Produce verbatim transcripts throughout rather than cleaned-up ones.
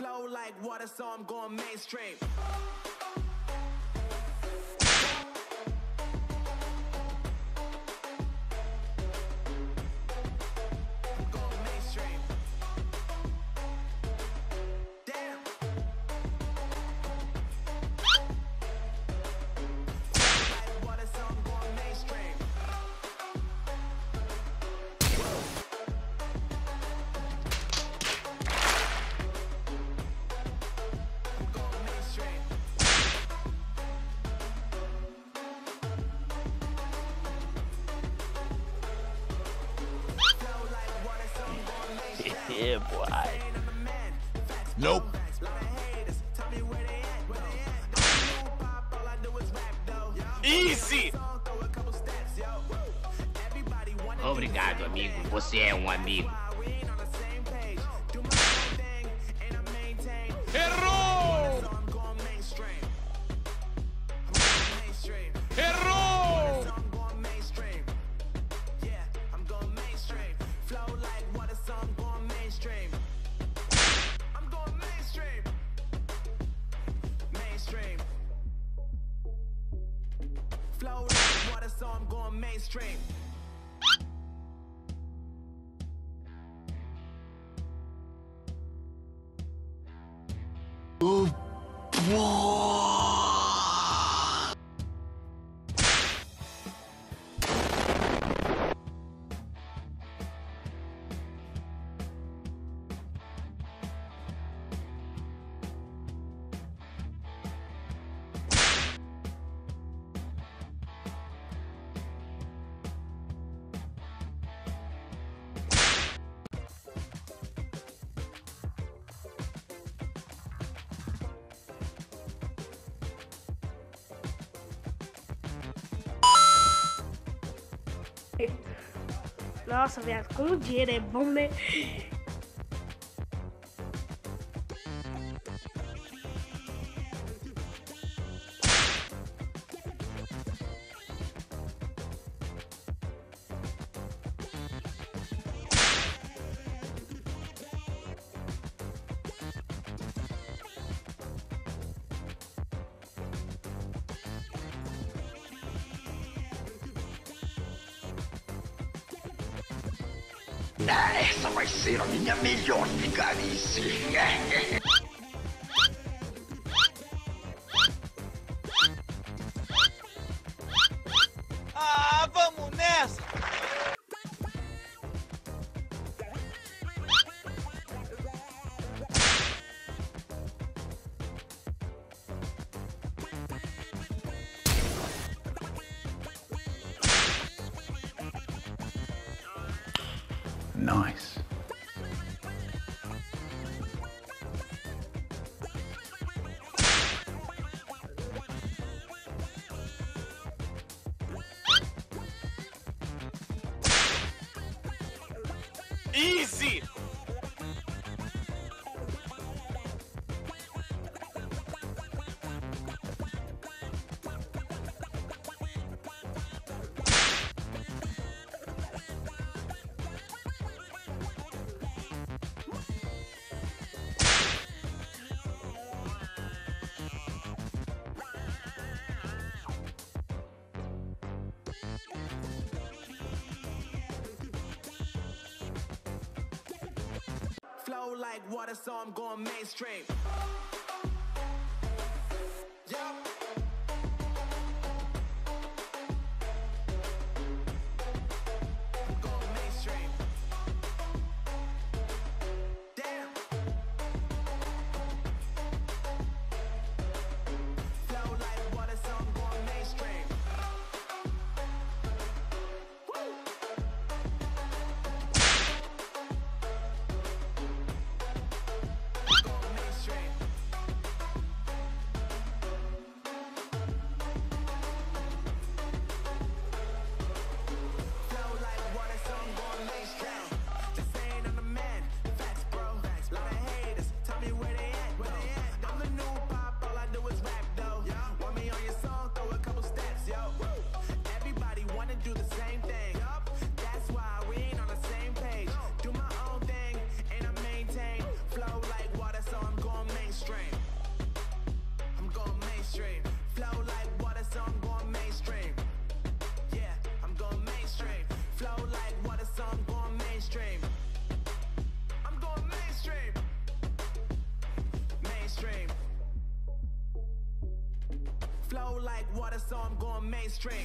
Flow like water, so I'm going mainstream. Yeah, boy. Nope. Easy! Obrigado, amigo. Você é um amigo. Errou! Errou! Flow like water, so I'm going mainstream. Oh, boy. Nossa, viado, como o dinheiro é bom, né? Ah, essa vai ser a minha melhor vigarice. Ah, vamos nessa! Nice. Easy! Flow like water, so I'm going mainstream. Yup. Going mainstream. Damn. Flow like water, so I'm going mainstream. Woo. Going mainstream. Flow like water, so I'm going mainstream.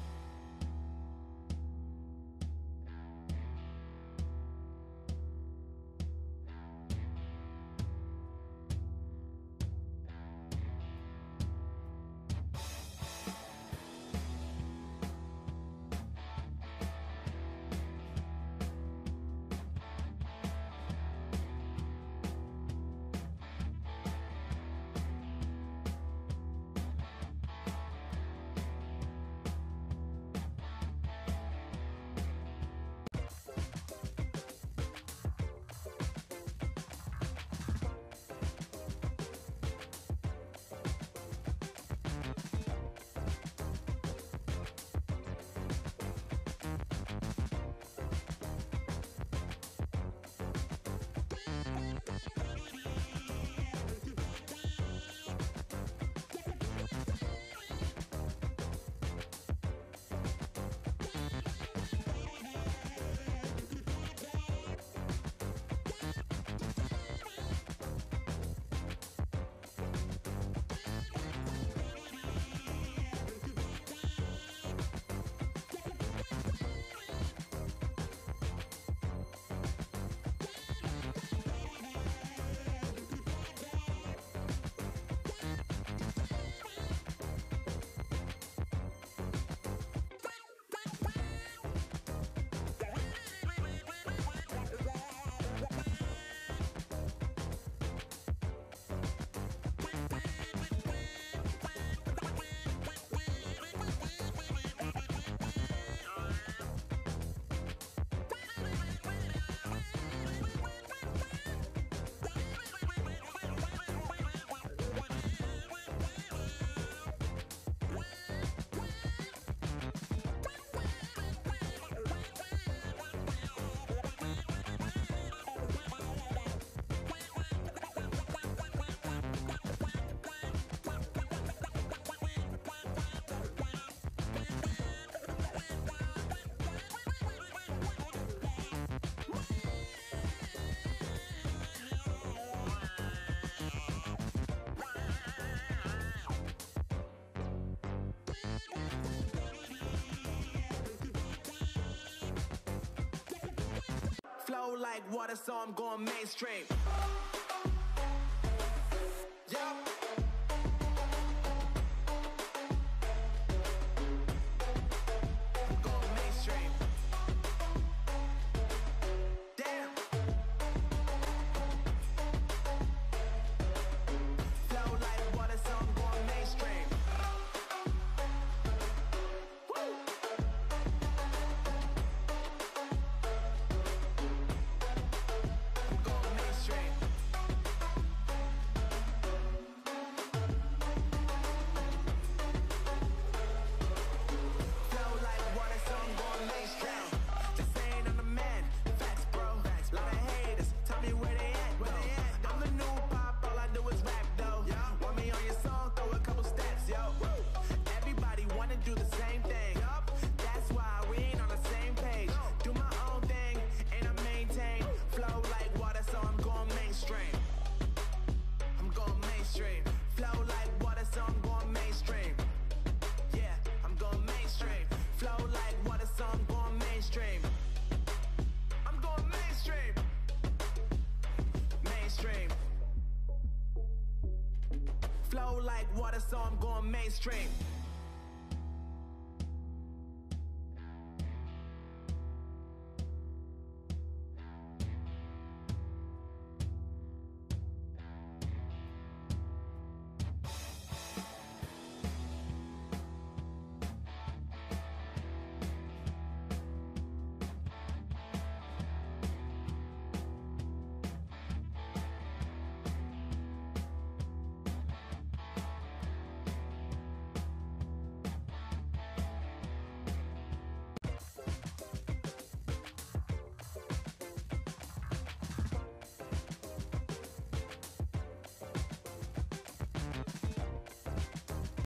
Flow like water, so I'm going mainstream. Yup. I'm going mainstream. Damn. Flow like water, so I'm going mainstream. Woo. Flow like water, so I'm going mainstream.